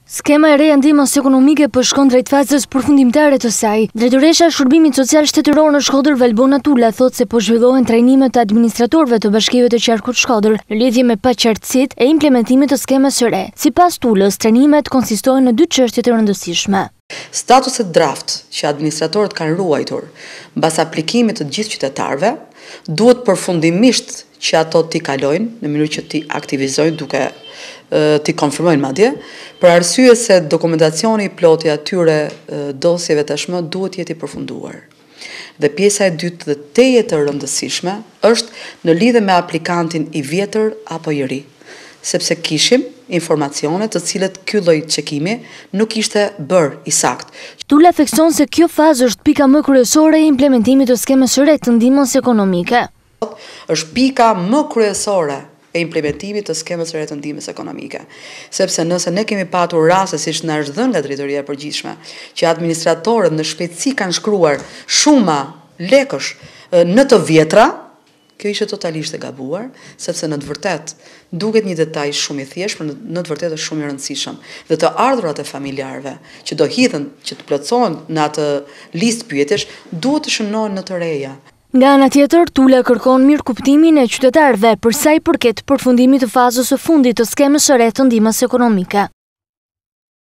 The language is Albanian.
Skema e re e ndihmës ekonomike po shkon drejt fazës përfundimtare të saj. Drejtoresha e Shërbimit Social Shtetëror në Shkodër Valbona Tula thotë se po zhvillohen trajnimet të administratorëve të Bashkive të Qarkut Shkodër në lidhje me paqartësitë e implementimit të skemës së re. Sipas Tulës, trajnimet konsistojnë në dy çështje të rëndësishme. Statuset draft që administratorët kanë ruajtur mbas aplikimit të gjithë qytetarëve duhet përfundimisht që ato t'i kalojnë në mënyrë që t'i aktivizojnë duke t'i konfirmojnë madje, për arsye se dokumentacioni i plot i atyre dosjeve tashmë duhet jetë i përfunduar. Dhe pjesa e dytë dhe teje të rëndësishme është në lidhje me aplikantin i vjetër apo i ri, sepse kishim informacione të cilët ky lloj çekimi nuk ishte bërë i saktë. Tula thekson se kjo fazë është pika më kryesore e implementimit të skemës së re të ndihmës ekonomike. Është pika më kryesore e implementimit të skemës së re të ndihmës ekonomike. Sepse nëse ne kemi patur raste siç na është dhënë nga Drejtoria e Përgjithshme, që administratorët në shpejtësi kanë shkruar shuma lekësh në të vjetra, kjo ishte totalisht e gabuar, sepse në të vërtetë duket një detaj shumë i thjeshtë, por në të vërtetë është shumë i rëndësishëm. Dhe të ardhurat e familjarëve që do hidhen, që të plotësohen në atë listë pyetjesh, duhet të shënohen në të reja. Nga ana tjetër, Tula kërkon mirëkuptimin e qytetarëve për sa i përket përfundimit të fazës së fundit të skemës së re të ndihmës ekonomike.